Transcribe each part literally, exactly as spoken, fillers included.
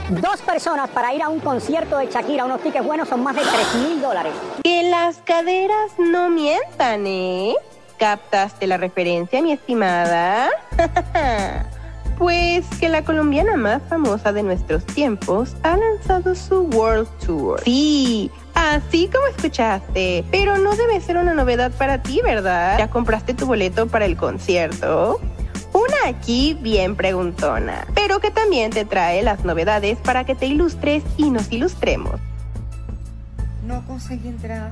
Dos personas para ir a un concierto de Shakira, unos tickets buenos, son más de tres mil dólares. Que las caderas no mientan, ¿eh? ¿Captaste la referencia, mi estimada? Pues que la colombiana más famosa de nuestros tiempos ha lanzado su World Tour. Sí, así como escuchaste, pero no debe ser una novedad para ti, ¿verdad? ¿Ya compraste tu boleto para el concierto? Una aquí bien preguntona, pero que también te trae las novedades para que te ilustres y nos ilustremos. No conseguí entrada.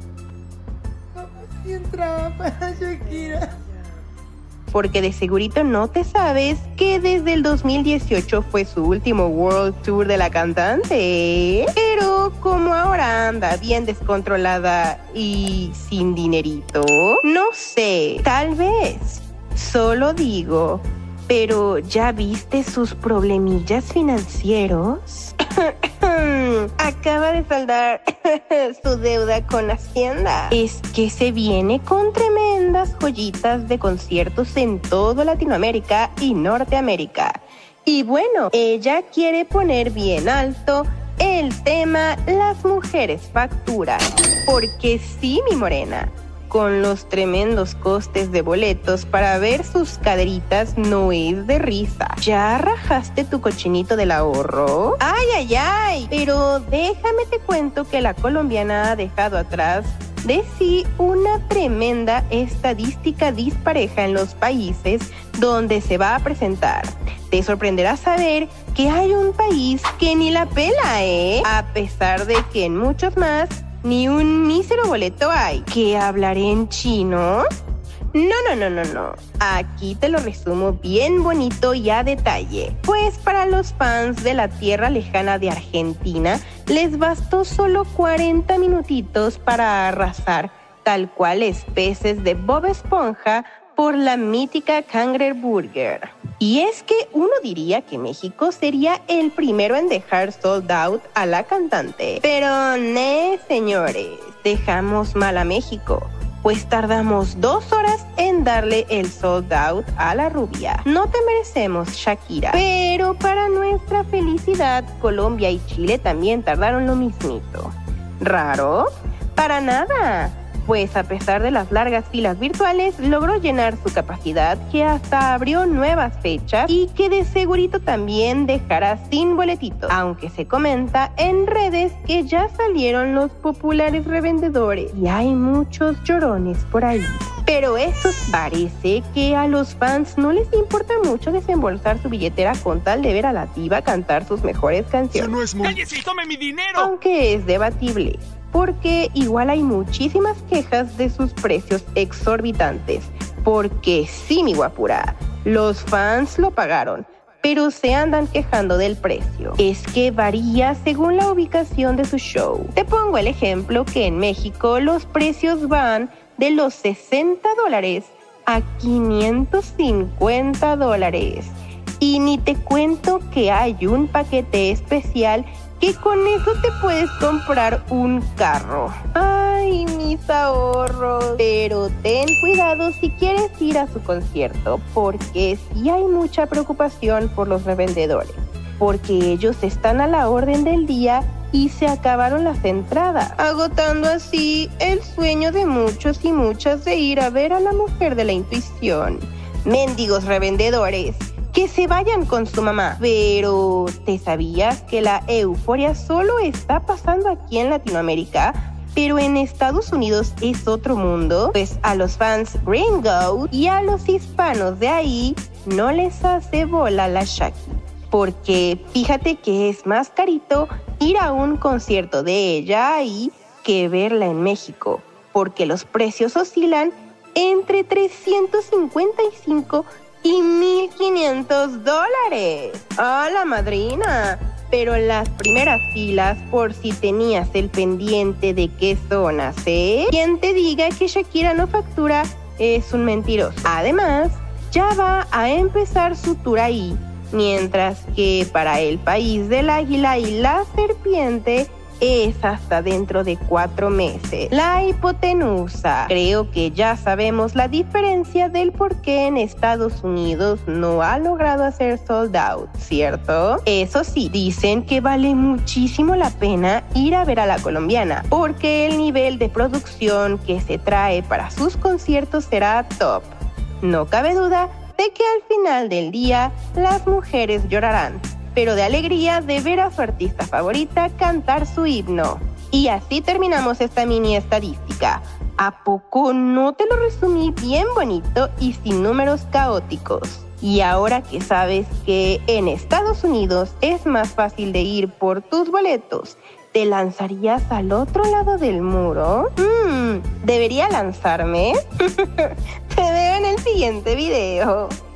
No conseguí entrada para Shakira. Porque de segurito no te sabes que desde el dos mil dieciocho fue su último World Tour de la cantante. Pero como ahora anda bien descontrolada y sin dinerito, no sé, tal vez, solo digo, pero ¿ya viste sus problemillas financieros? Acaba de saldar su deuda con Hacienda. Es que se viene con tremendas joyitas de conciertos en toda Latinoamérica y Norteamérica. Y bueno, ella quiere poner bien alto el tema las mujeres facturan. Porque sí, mi morena, con los tremendos costes de boletos para ver sus caderitas no es de risa. ¿Ya rajaste tu cochinito del ahorro? ¡Ay, ay, ay! Pero déjame te cuento que la colombiana ha dejado atrás de sí una tremenda estadística dispareja en los países donde se va a presentar. Te sorprenderá saber que hay un país que ni la pela, ¿eh? A pesar de que en muchos más ni un mísero boleto hay. ¿Qué hablaré en chino? No, no, no, no, no. Aquí te lo resumo bien bonito y a detalle. Pues para los fans de la tierra lejana de Argentina, les bastó solo cuarenta minutitos para arrasar, tal cual especies de Bob Esponja, por la mítica Cangreburger. Y es que uno diría que México sería el primero en dejar sold out a la cantante. Pero no, señores, dejamos mal a México, pues tardamos dos horas en darle el sold out a la rubia. No te merecemos, Shakira. Pero para nuestra felicidad, Colombia y Chile también tardaron lo mismito. ¿Raro? Para nada. Pues a pesar de las largas filas virtuales, logró llenar su capacidad, que hasta abrió nuevas fechas y que de segurito también dejará sin boletito, aunque se comenta en redes que ya salieron los populares revendedores y hay muchos llorones por ahí. Pero eso parece que a los fans no les importa mucho desembolsar su billetera con tal de ver a la diva cantar sus mejores canciones. Eso no es muy... ¡Cállese y tome mi dinero! Aunque es debatible, porque igual hay muchísimas quejas de sus precios exorbitantes. Porque sí, mi guapura, los fans lo pagaron, pero se andan quejando del precio. Es que varía según la ubicación de su show. Te pongo el ejemplo que en México los precios van de los sesenta dólares a quinientos cincuenta dólares. Y ni te cuento que hay un paquete especial que con eso te puedes comprar un carro. ¡Ay, mis ahorros! Pero ten cuidado si quieres ir a su concierto, porque sí hay mucha preocupación por los revendedores, porque ellos están a la orden del día y se acabaron las entradas, agotando así el sueño de muchos y muchas de ir a ver a la mujer de la intuición. ¡Mendigos revendedores! Que se vayan con su mamá. Pero, ¿te sabías que la euforia solo está pasando aquí en Latinoamérica? Pero en Estados Unidos es otro mundo. Pues a los fans gringos y a los hispanos de ahí no les hace bola la Shaki. Porque fíjate que es más carito ir a un concierto de ella ahí que verla en México. Porque los precios oscilan entre trescientos cincuenta y cinco y mil quinientos dólares. ¡Ah, la madrina! Pero las primeras filas, por si tenías el pendiente de qué zonas, ¿eh? Quien te diga que Shakira no factura es un mentiroso. Además, ya va a empezar su tour ahí, mientras que para el país del águila y la serpiente es hasta dentro de cuatro meses. La hipotenusa. Creo que ya sabemos la diferencia del por qué en Estados Unidos no ha logrado hacer sold out, ¿cierto? Eso sí, dicen que vale muchísimo la pena ir a ver a la colombiana, porque el nivel de producción que se trae para sus conciertos será top. No cabe duda de que al final del día las mujeres llorarán, pero de alegría de ver a su artista favorita cantar su himno. Y así terminamos esta mini estadística. ¿A poco no te lo resumí bien bonito y sin números caóticos? Y ahora que sabes que en Estados Unidos es más fácil de ir por tus boletos, ¿te lanzarías al otro lado del muro? Mm, ¿debería lanzarme? Te veo en el siguiente video.